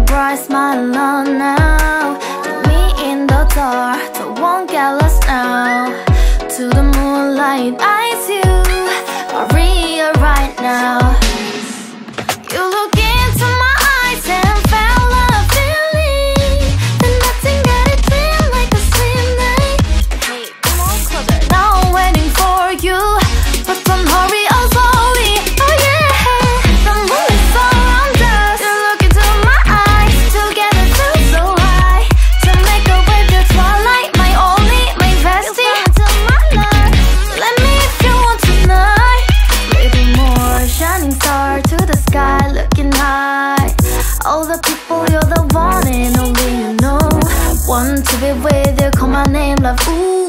bright smile on now. Leave me in the dark, but won't get lost now. To the moonlight, eyes you are real right now. You look into my eyes and felt a feeling that nothing got it feel like a sweet night. Hey, come on closer. Now I'm waiting for you, but don't hurry, oh slowly. Oh yeah, the moon is around us. You look into my eyes, together feel so high. To make a way the twilight, my only, my bestie. Into my life, let me if you want tonight. Little more shining star to the sky, looking high. All the people, you're the one and only you know. Want to be with you, call my name, love, ooh.